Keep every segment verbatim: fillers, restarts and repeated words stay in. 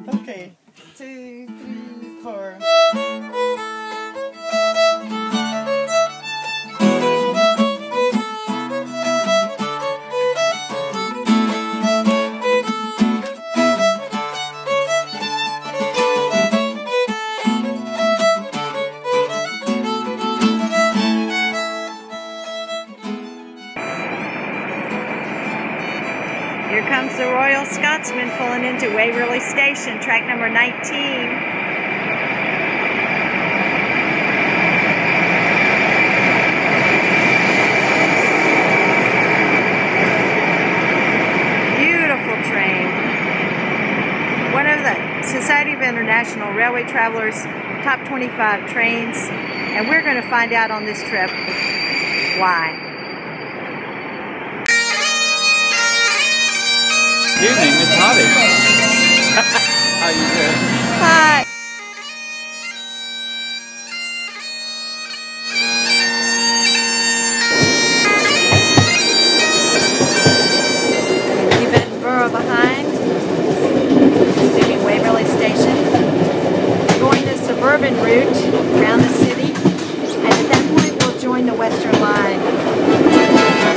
Okay, two, three, four. Here comes the Royal Scotsman pulling into Waverley Station, track number nineteen. Beautiful train. One of the Society of International Railway Travelers top twenty-five trains, and we're going to find out on this trip why. Good evening, Miss Hardy. How are you doing? Hi. Leave Edinburgh behind. Leaving Waverley Station. Going the suburban route around the city. And at that point we'll join the Western Line.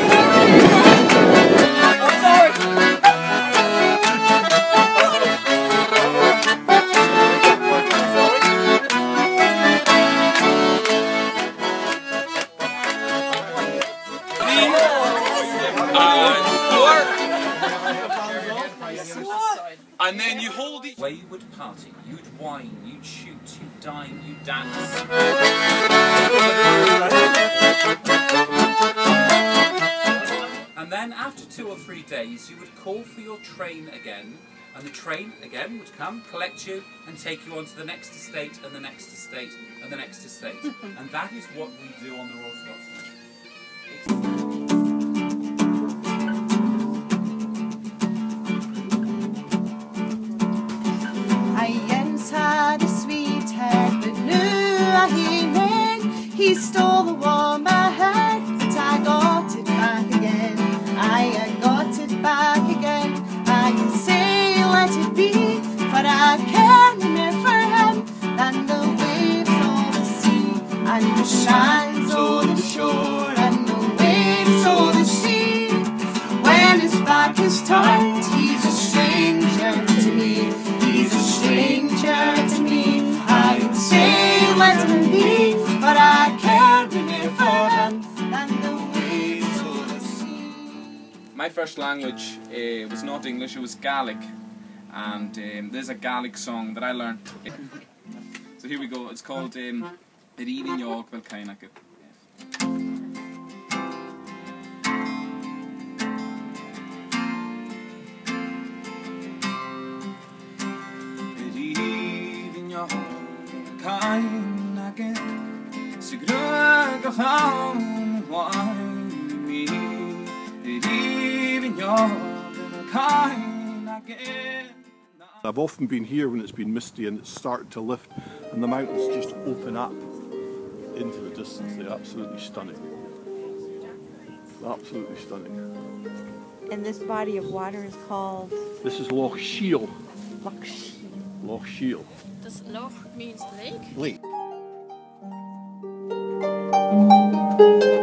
And then you hold it. Where you would party, you'd wine, you'd shoot, you'd dine, you'd dance. And then after two or three days, you would call for your train again, and the train again would come, collect you, and take you on to the next estate, and the next estate, and the next estate. And that is what we do on the Royal Scotsman. He stole the warm I had, but I got it back again. I got it back again. I can say let it be, but I can't remember him. And the waves on the sea, and the shines on the shore, and the waves on the sea. When his back is turned, he's a stranger to me. He's a stranger to me. I can say let him be, but I can't remember him and the waves of the sea. My first language uh, was not English, it was Gaelic. And um, there's a Gaelic song that I learned. So here we go, it's called um, Erin Yog Vel Kainake. Erin Yog Vel Kainake. I've often been here when it's been misty and it's started to lift and the mountains just open up into the distance. They're absolutely stunning. Absolutely stunning. And this body of water is called? This is Loch Shiel. Loch Shiel. Loch Shiel. Does Loch means lake? Lake.